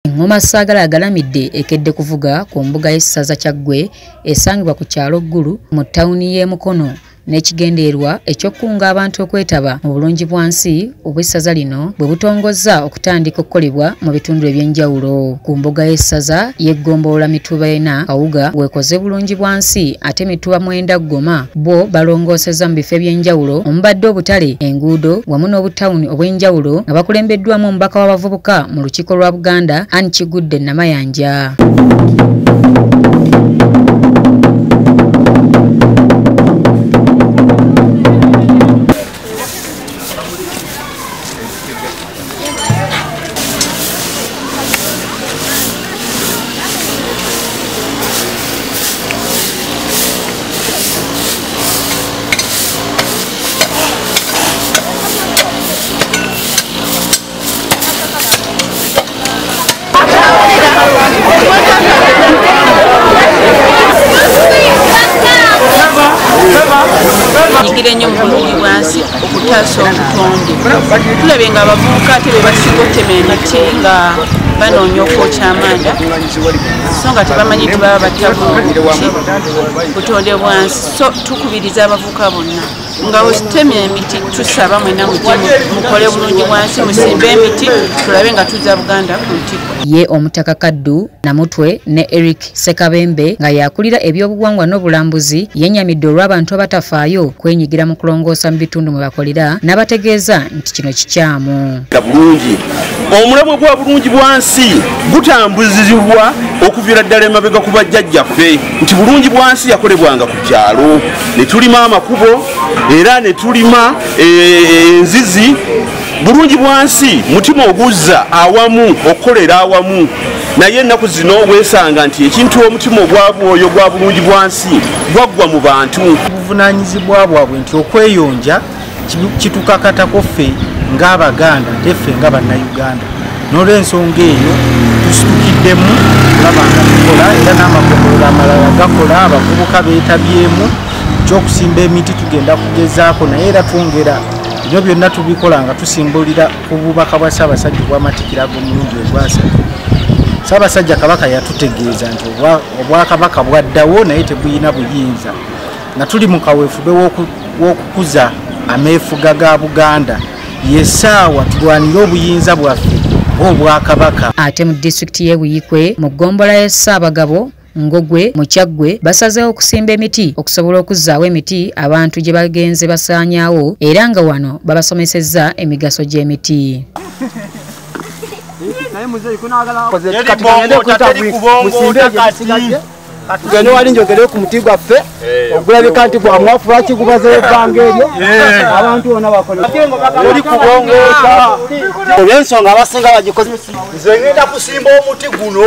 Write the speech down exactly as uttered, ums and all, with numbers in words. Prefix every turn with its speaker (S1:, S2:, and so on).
S1: Ngoma Saagala agalamidde ekedde kuvuga ku mbuga y'essaza Kyaggwe esangibwa ku kyalo ggulu mu ttawuni y'e Mukono n'ekigendeerwa eky'okkunga abantu okwetaba mu bulungi bwansi obw'essaza lino bwe butongozza okutandika okukolebwa mu bitundu eby'enjawulo. Ku mbuga y'essaza y'eggombolola Mituba ena Kawuga bwekoze bulungi bwansi ate Mituba mwenda Goma bo balongoosezza mu bifo eby'enjawulo omubadde obutale, enguudo wamu n'obutawuni obw'enjawulo nga bakulembeddwamu omubaka w'abavubuka mu lukiiko lwa Buganda Anne Kigudde Namayanja.
S2: Nyigire nnyo mu bulungi bwansi okutaasa obutonde. Tulabye nga abavubuka ate be basinga okutema emiti nga banoonya okwokya amanda so nga tebamanyi nti baba batabulungi butonde bwansi. So tukubiriza abavubuka bonna nga bwetutemya emiti tusaba mwena mujje mukole bulungi bwansi, musimbe emiti tulabe nga tuzza Buganda ku ntiko.
S1: Ye Omutaka Kaddu Namutwe ne Eric Sekabembe nga yakulira ebyobuwangwa n'obulambuzi yennyamidde olw'abantu abatafaayo kwenyigira mu kulongoosa mu bitundu mwe bakolera n'abategeeza nti kino kikyamu.
S3: Bulungi omulamwa gwa bulungi bwansi gutambuzibwa okuviira ddala emabega ku bajjajjaffe nti bulungi bwansi yakolebwanga ku kyalo ne tulima amakubo era ne tulima enzizi. Bulungi bwansi mutima oguzza awamu okukolera awamu naye ennaku zino weesanga nti ekintu omutima ogwabwoyo gwa bulungi bwansi gwaggwa mu bantu.
S4: Obuvunaanyizibwa bwabwe nti okweyonja kitukakatako ffe ng'Abaganda teffe nga Bannayuganda. N'olw'ensonga eyo tusitukiddemu kulaba nga tukola era n'amagombolola amalala gakola, abavubuka beetabyemu ky'okusimba emiti tugenda kugezaako naye era twongera bino byonna tubikola nga tusimbulira ku bubaka bwa Ssaabasajja obw'amatikkira ag'omulundi ogwasatu. Ssaabasajja Kabaka yatutegeeza nti obwakabaka bwaddawo naye tebuyina buyinza nga tuli mu kaweefube w'okukuza ameefuga ga Buganda yessaawa tulwanire obuyinza bwaffe ng'obwakabaka.
S1: Ate mu disitulikiti y'e Buyikwe mu ggombola y'e Ssaabagabo Ngogwe mu Kyaggwe basazeewo okusimba emiti okusobola okuzzaawo emiti abantu gye bagenze basaanyaawo era nga wano babasomesezza emigaso gy'emiti.
S5: Tugende wali njogere ku muti gwaffe ogulabika nti gwa mwafu lwaki gubaze ebbanga eryo abantu bonna bakola oli kubongoota olw'ensonga abasinga bagikoze. Nze ngenda kusimba omuti guno